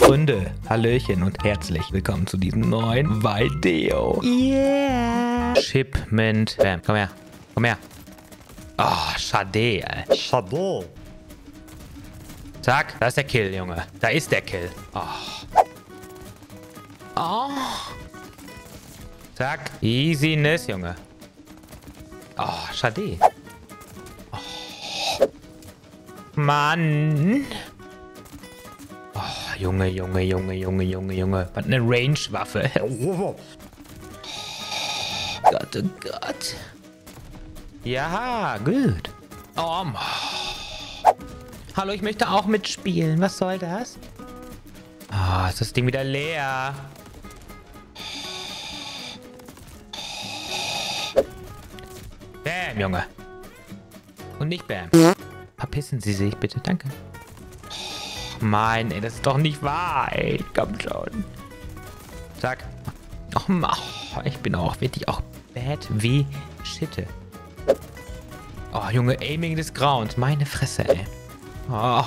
Freunde, Hallöchen und herzlich willkommen zu diesem neuen Video. Yeah. Shipment. Bam. Komm her. Komm her. Oh, schade, Alter. Schade. Zack, da ist der Kill, Junge. Da ist der Kill. Oh. Oh. Zack. Easiness, Junge. Oh, schade. Oh. Mann. Oh, Junge. Was eine Range-Waffe. Oh Gott, oh Gott. Ja, gut. Oh, hallo, ich möchte auch mitspielen. Was soll das? Ah, ist das Ding wieder leer. Bam, Junge. Und nicht Bam. Verpissen Sie sich bitte, danke. Oh, Mann, ey, das ist doch nicht wahr, ey. Komm schon. Zack. Och, ich bin auch wirklich auch bad wie Schitte. Oh, Junge, Aiming des Grauens. Meine Fresse, ey. Oh.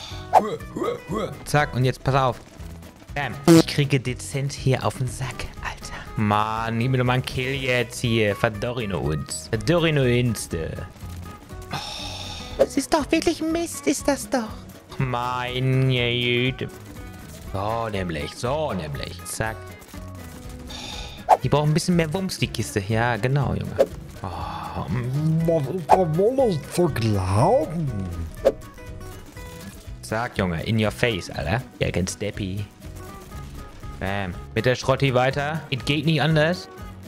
Zack, und jetzt pass auf. Bam. Ich kriege dezent hier auf den Sack, Alter. Mann, gib mir doch mal einen Kill jetzt hier. Verdorrino uns. Verdorrino Inste. Das ist doch wirklich Mist, ist das doch. Meine Güte. So nämlich. Zack. Die brauchen ein bisschen mehr Wumms, die Kiste. Ja, genau, Junge. Oh. Was ist da wohl nicht zu glauben? Zack, Junge. In your face, Alter. Ja, ganz Deppy. Bam. Mit der Schrotti weiter. Es geht nicht anders.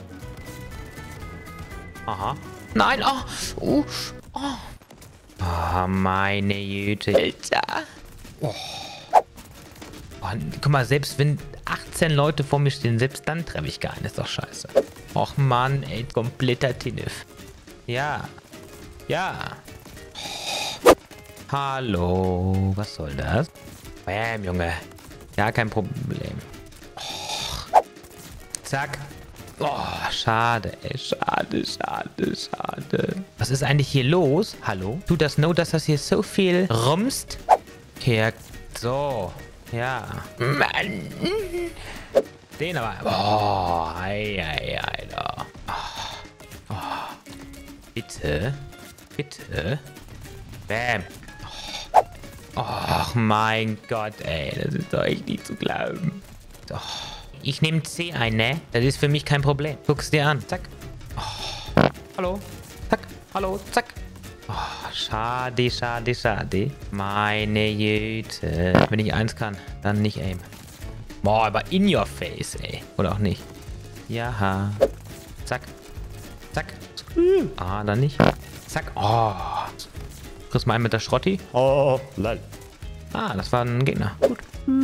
Aha. Nein, oh. Oh, meine Güte. Alter. Oh. Oh, guck mal, selbst wenn 18 Leute vor mir stehen, selbst dann treffe ich gar nicht. Ist doch scheiße. Och, Mann, ey, kompletter Tinnef. Ja. Hallo. Was soll das? Bam, Junge. Ja, kein Problem. Oh. Zack. Oh, schade, ey. Schade. Was ist eigentlich hier los? Hallo? Tut das know, dass das hier so viel rumst? Okay, ja. So. Ja. Mann. Den aber. Oh, ei, da. Oh. Bitte. Bam. Och, mein Gott, ey. Das ist doch echt nicht zu glauben. Doch. Ich nehme C ein, ne? Das ist für mich kein Problem. Guck's dir an. Zack. Oh. Hallo. Zack. Hallo. Zack. Oh, schade. Meine Güte. Wenn ich eins kann, dann nicht aim. Boah, aber in your face, ey. Oder auch nicht. Ja. Zack. Ah, dann nicht. Zack. Oh. Kriegst mal einen mit der Schrotti. Oh, lol. Ah, das war ein Gegner. Gut.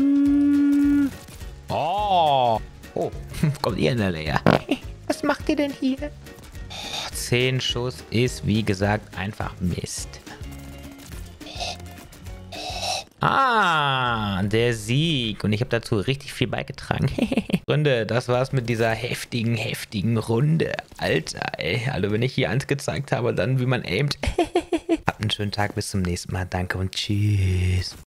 Oh. Kommt ihr in der Nähe? Was macht ihr denn hier? 10 Schuss ist, wie gesagt, einfach Mist. Ah, der Sieg. Und ich habe dazu richtig viel beigetragen. Freunde, das war's mit dieser heftigen Runde. Alter, ey. Also wenn ich hier eins gezeigt habe, dann wie man aimt. Habt einen schönen Tag. Bis zum nächsten Mal. Danke und tschüss.